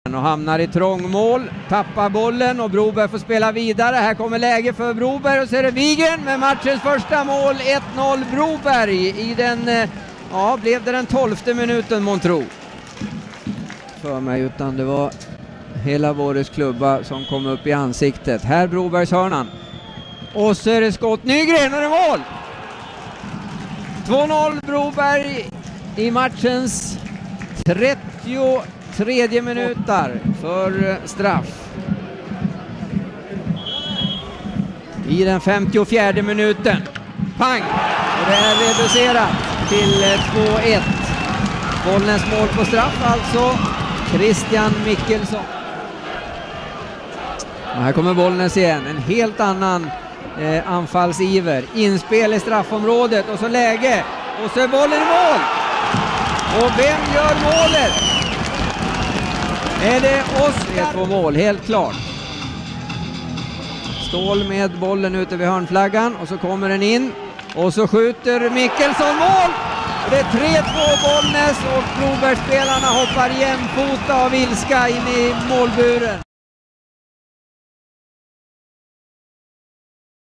och hamnar i trångmål, tappar bollen och Broberg får spela vidare. Här kommer läge för Broberg och så är det Wigren med matchens första mål, 1-0 Broberg i den, blev det den 12:e minuten Montro. För mig, utan det var hela vårens klubba som kom upp i ansiktet. Här Brobergs hörnan. Och så är det skott, Nygren och det är mål! 2-0 Broberg i matchens 33 minuter för straff. I den 54 minuten. Pang! Och det är reducerat till 2-1. Bollnäs mål på straff alltså. Christian Mikkelsson. Och här kommer Bollnäs igen. En helt annan anfallsiver. Inspel i straffområdet och så läge. Och så är bollen i mål. Och vem gör målet? Är det Oskar på mål, helt klart. Stål med bollen ute vid hörnflaggan och så kommer den in. Och så skjuter Mikkelsson mål! Och det är 3-2 Bollnäs och Brobergsspelarna hoppar jämfota av ilska in i målburen.